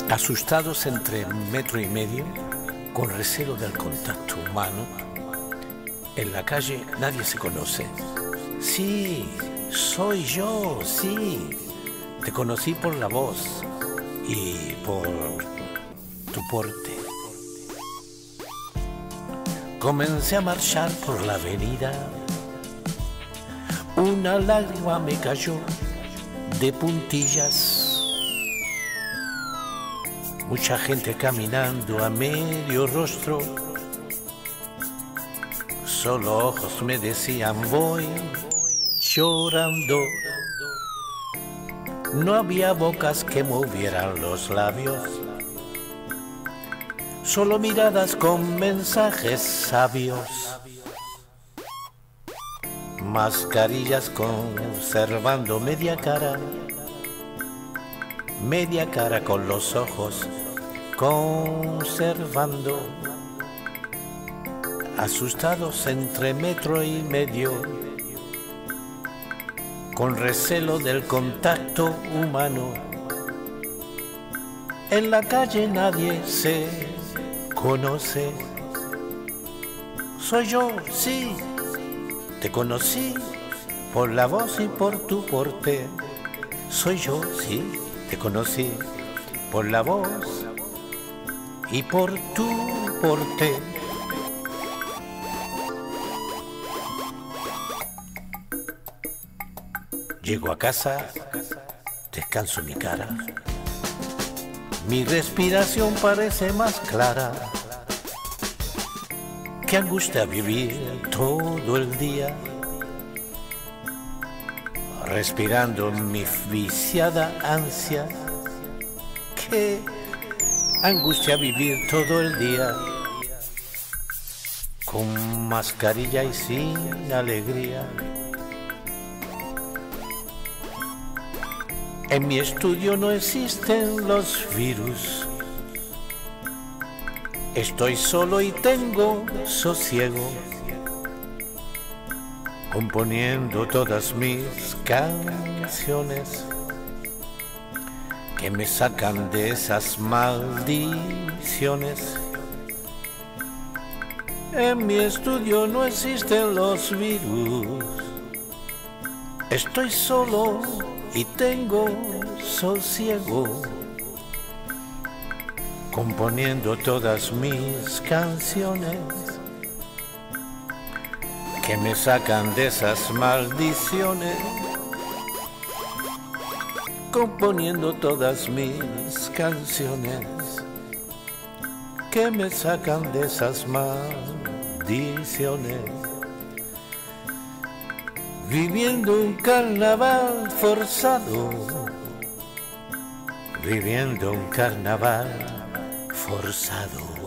Asustados entre metro y medio, con recelo del contacto humano, en la calle nadie se conoce. Sí, soy yo, sí. Te conocí por la voz y por tu porte. Comencé a marchar por la avenida. Una lágrima me cayó de puntillas. Mucha gente caminando a medio rostro. Solo ojos me decían voy llorando. No había bocas que movieran los labios. Solo miradas con mensajes sabios. Mascarillas conservando media cara con los ojos conservando. Asustados entre metro y medio, con recelo del contacto humano. En la calle nadie se conoce. Soy yo, sí, te conocí por la voz y por tu porte. Soy yo, sí, te conocí por la voz y por tu porte. Llego a casa, descanso mi cara. Mi respiración parece más clara. Qué angustia vivir todo el día, respirando mi viciada ansia. Qué angustia vivir todo el día, con mascarilla y sin alegría. En mi estudio no existen los virus. Estoy solo y tengo sosiego, componiendo todas mis canciones que me sacan de esas maldiciones. En mi estudio no existen los virus. Estoy solo y tengo sosiego, componiendo todas mis canciones que me sacan de esas maldiciones, componiendo todas mis canciones que me sacan de esas maldiciones. Viviendo un carnaval forzado, viviendo un carnaval forzado.